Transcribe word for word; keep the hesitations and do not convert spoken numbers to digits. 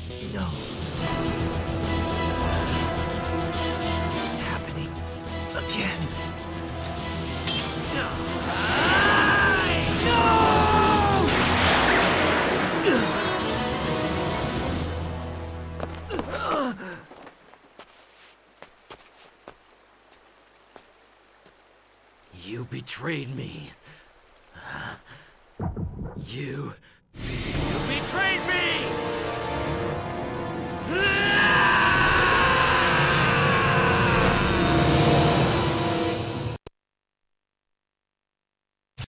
No. It's happening again. You betrayed me. You... You betrayed me!